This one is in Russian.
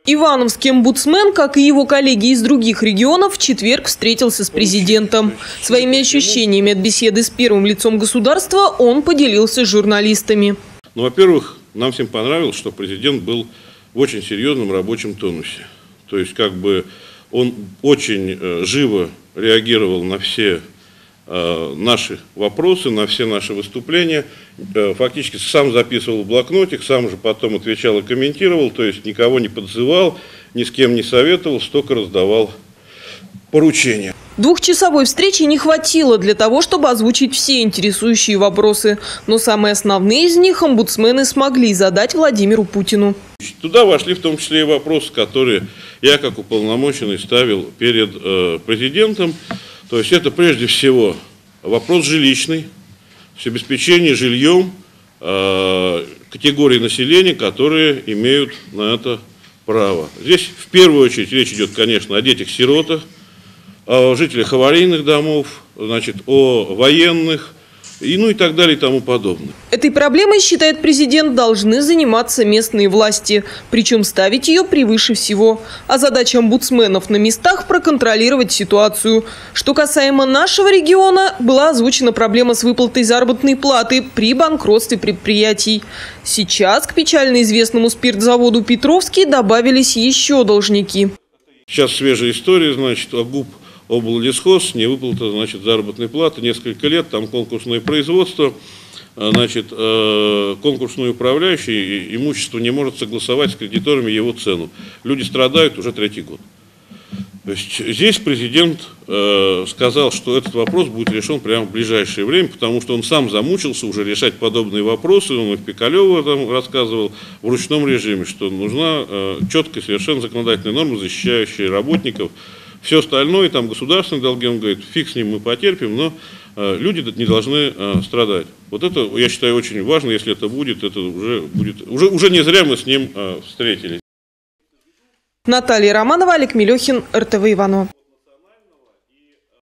Ивановский омбудсмен, как и его коллеги из других регионов, в четверг встретился с президентом. Своими ощущениями от беседы с первым лицом государства он поделился с журналистами. Ну, во-первых, нам всем понравилось, что президент был в очень серьезном рабочем тонусе. То есть, он очень живо реагировал на все наши вопросы, на все наши выступления. Фактически сам записывал в блокнотик, сам же потом отвечал и комментировал, то есть никого не подзывал, ни с кем не советовал, столько раздавал поручения. Двухчасовой встречи не хватило для того, чтобы озвучить все интересующие вопросы. Но самые основные из них омбудсмены смогли задать Владимиру Путину. Туда вошли в том числе и вопросы, которые я как уполномоченный ставил перед президентом. То есть это прежде всего вопрос жилищный, обеспечение жильем категории населения, которые имеют на это право. Здесь в первую очередь речь идет, конечно, о детях-сиротах, о жителях аварийных домов, о военных, и так далее и тому подобное. Этой проблемой, считает президент, должны заниматься местные власти. Причем ставить ее превыше всего. А задача омбудсменов на местах – проконтролировать ситуацию. Что касаемо нашего региона, была озвучена проблема с выплатой заработной платы при банкротстве предприятий. Сейчас к печально известному спиртзаводу «Петровский» добавились еще должники. Сейчас свежая история, ОГУП обллесхоз, невыплата, заработной платы, несколько лет, там конкурсное производство, конкурсный управляющий имущество не может согласовать с кредиторами его цену. Люди страдают уже третий год. То есть здесь президент сказал, что этот вопрос будет решен прямо в ближайшее время, потому что он сам замучился уже решать подобные вопросы. Он и в Пикалево там рассказывал в ручном режиме, что нужна четкая совершенно законодательная норма, защищающая работников. Все остальное, там государственные долги, он говорит, фиг с ним, мы потерпим, но люди не должны страдать. Вот это, я считаю, очень важно, если это будет, уже не зря мы с ним встретились. Наталья Романова, Олег Мелехин, РТВ Иваново.